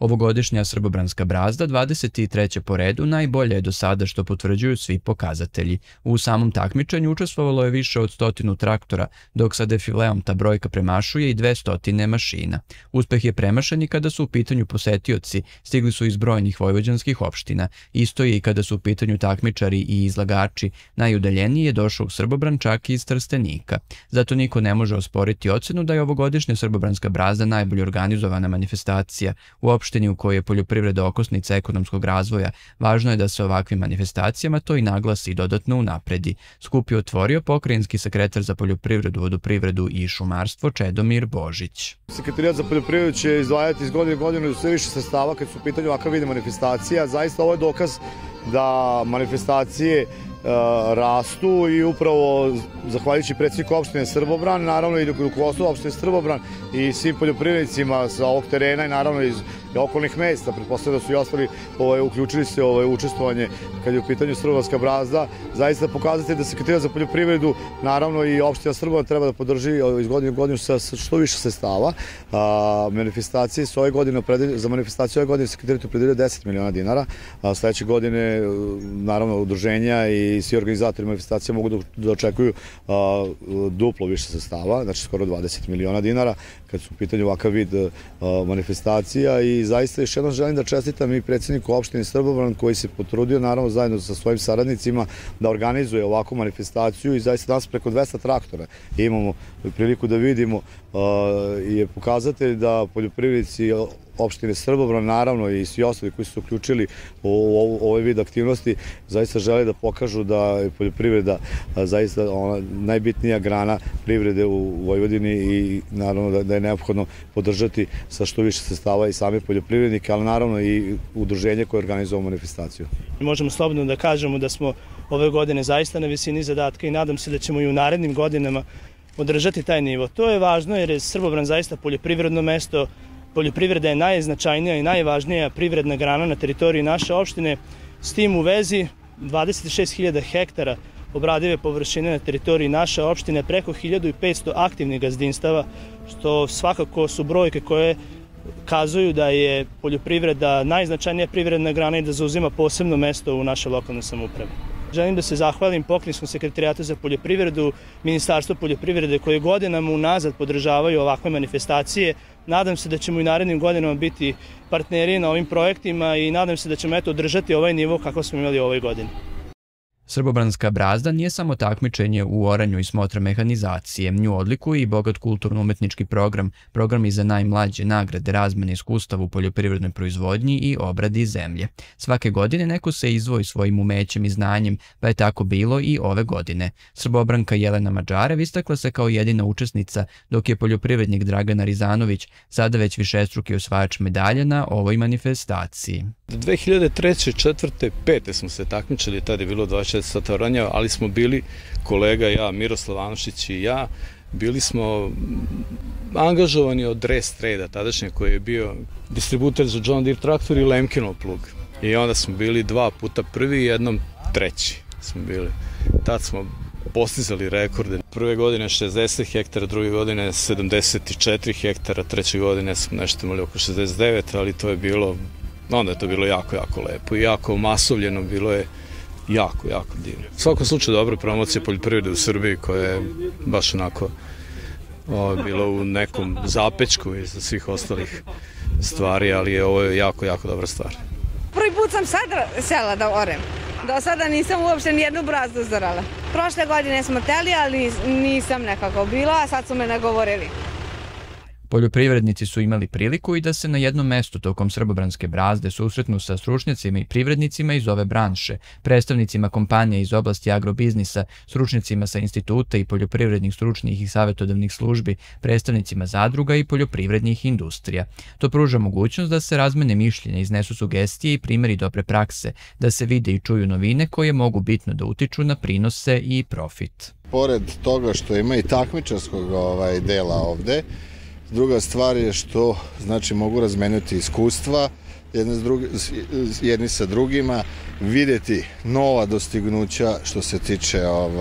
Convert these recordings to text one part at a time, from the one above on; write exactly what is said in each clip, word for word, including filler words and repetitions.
Ovogodišnja srbobranska brazda, dvadeset treća po redu, najbolja je do sada što potvrđuju svi pokazatelji. U samom takmičenju učestvovalo je više od stotinu traktora, dok sa defileom ta brojka premašuje i dve stotine mašina. Uspeh je premašen i kada su u pitanju posetioci, stigli su iz brojnih vojvođanskih opština. Isto je i kada su u pitanju takmičari i izlagači, najudaljeniji je došao u Srbobran čak i iz Trstenika. Zato niko ne može osporiti ocenu da je ovogodišnja srbobranska brazda najbolje organizovana manifestacija. U opštini u kojoj je poljoprivreda okosnica ekonomskog razvoja, važno je da se ovakvim manifestacijama to i naglasi i dodatno unapredi. Skup je otvorio pokrajinski sekretar za poljoprivredu, vodoprivredu i šumarstvo Čedomir Božić. Sekretarijat za poljoprivredu će izdvajati iz godine u godinu sve više sredstava kad su u pitanju ovakav vide manifestacija. Zaista ovo je dokaz da manifestacije rastu i upravo zahvaljujući predsjedniku opštine Srbobran, naravno i rukovodstvu opštine Srbobran i svim poljoprivrednicima sa ovog terena i naravno iz okolnih mesta, pretpostavljam da su i ostali uključili se u učestvovanje kad je u pitanju srbobranska brazda. Zaista pokazati da Sekretarijat za poljoprivredu, naravno i opština Srbobran treba da podrži iz godine u godinu sa što više sredstava. Manifestacije su ove godine, za manifestaciju ove godine Sekretarijat opredelio deset miliona dinara, a sledeće godine naravno udruženja i svi organizatori manifestacija mogu da očekuju duplo više sredstava, znači skoro dvadeset miliona dinara kad su u pitanju ovakav vid manifestacija. I zaista još jednom želim da čestitam i predsjedniku opštine Srbobran koji se potrudio naravno zajedno sa svojim saradnicima da organizuje ovakvu manifestaciju i zaista danas preko dvesta traktora imamo priliku da vidimo i je pokazatelj da poljoprivrednici opštine Srbobran, naravno i svi ostali koji su se uključili u ovaj vid aktivnosti, zaista žele da pokažu da je poljoprivreda zaista najbitnija grana privrede u Vojvodini i naravno da je neophodno podržati sa što više sredstava i same poljoprivrednike, ali naravno i udruženje koje organizuje manifestaciju. Možemo slobodno da kažemo da smo ove godine zaista na visini zadatka i nadam se da ćemo i u narednim godinama održati taj nivo. To je važno jer je Srbobran zaista poljoprivredno mesto. Poljoprivreda je najznačajnija i najvažnija privredna grana na teritoriji naše opštine. S tim u vezi dvadeset šest hiljada hektara obradive površine na teritoriji naše opštine, preko hiljadu petsto aktivnih gazdinstava, što svakako su brojke koje kazuju da je poljoprivreda najznačajnija privredna grana i da zauzima posebno mesto u našoj lokalnoj samoupravi. Želim da se zahvalim Pokrajinskom sekretarijatu za poljoprivredu, Ministarstvu poljoprivrede koje godinama unazad podržavaju ovakve manifestacije. Nadam se da ćemo i narednim godinama biti partneri na ovim projektima i nadam se da ćemo eto održati ovaj nivo kako smo imali u ovoj godini. Srbobranska brazda nije samo takmičenje u oranju i smotra mehanizacije. Nju odlikuje i bogat kulturno-umetnički program, programi za najmlađe, nagrade, razmene iskustava u poljoprivrednoj proizvodnji i obradi zemlje. Svake godine neko se izdvoji svojim umećem i znanjem, pa je tako bilo i ove godine. Srbobranka Jelena Mađarev istakla se kao jedina učesnica, dok je poljoprivrednik Dragana Rizanović sada već višestruki osvajač medalja na ovoj manifestaciji. dve hiljade treće, četvrte, pete smo se takmičili, tada je bilo dvadeset četiri sata oranja, ali smo bili, kolega ja, Miroslav Anušić i ja, bili smo angažovani od Rest Trade-a, tadašnje koji je bio distributer za John Deere traktor i Lemkinov plug. I onda smo bili dva puta prvi i jednom treći smo bili. Tad smo postizali rekorde. Prve godine šezdeset hektara, druge godine sedamdeset četiri hektara, treće godine smo nešto imali oko šezdeset devet, ali to je bilo, onda je to bilo jako, jako lepo i jako masovljeno, bilo je jako, jako divno. U svakom slučaju dobra promocija poljoprivrede u Srbiji koja je baš onako bila u nekom zapečku iz svih ostalih stvari, ali je ovo jako, jako dobra stvar. Prvi put sam sad sela da orem. Do sada nisam uopšte nijednu brazdu zorala. Prošle godine smo teli, ali nisam nekako bila, a sad su me nagovorili. Poljoprivrednici su imali priliku i da se na jednom mestu tokom srbobranske brazde susretnu sa stručnjacima i privrednicima iz ove branše, predstavnicima kompanija iz oblasti agrobiznisa, stručnjacima sa instituta i poljoprivrednih stručnih i savjetodavnih službi, predstavnicima zadruga i poljoprivrednih industrija. To pruža mogućnost da se razmene mišljenja, iznesu sugestije i primjeri dobre prakse, da se vide i čuju novine koje mogu bitno da utiču na prinose i profit. Pored toga što ima i takmičarskog dela ovde, druga stvar je što znači mogu razmeniti iskustva jedni sa drugima, vidjeti nova dostignuća što se tiče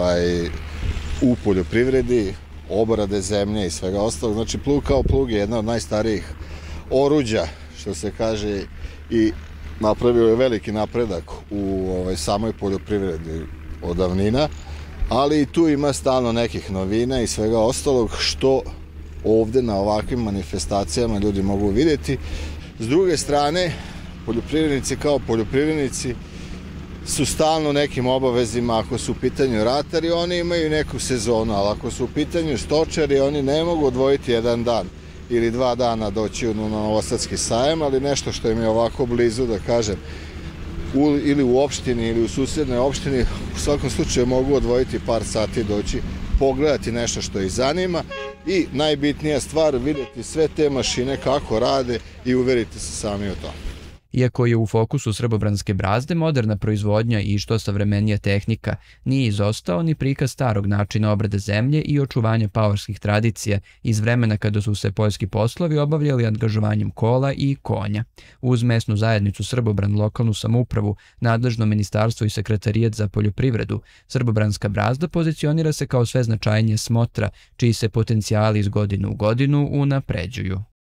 u poljoprivredi, obrade zemlje i svega ostalog. Znači plug kao plug je jedna od najstarijih oruđa što se kaže, i napravio je veliki napredak u ovaj, samoj poljoprivredi od davnina, ali i tu ima stalno nekih novina i svega ostalog što ovde na ovakvim manifestacijama ljudi mogu vidjeti. S druge strane, poljoprivrednici kao poljoprivrednici su stalno nekim obavezima. Ako su u pitanju ratari, oni imaju neku sezonu, ali ako su u pitanju stočari, oni ne mogu odvojiti jedan dan ili dva dana doći na Novosadski sajam, ali nešto što im je ovako blizu, da kažem, u, ili u opštini ili u susjednoj opštini, u svakom slučaju mogu odvojiti par sati, doći, pogledati nešto što ih zanima i najbitnija stvar, vidjeti sve te mašine kako rade i uveriti se sami u to. Iako je u fokusu srbobranske brazde moderna proizvodnja i što savremenija tehnika, nije izostao ni prikaz starog načina obrade zemlje i očuvanja paorskih tradicija iz vremena kada su se poljski poslovi obavljali angažovanjem kola i konja. Uz mesnu zajednicu Srbobran, lokalnu samoupravu, nadležno ministarstvo i sekretarijat za poljoprivredu, srbobranska brazda pozicionira se kao sve značajnije smotra, čiji se potencijali iz godine u godinu unapređuju.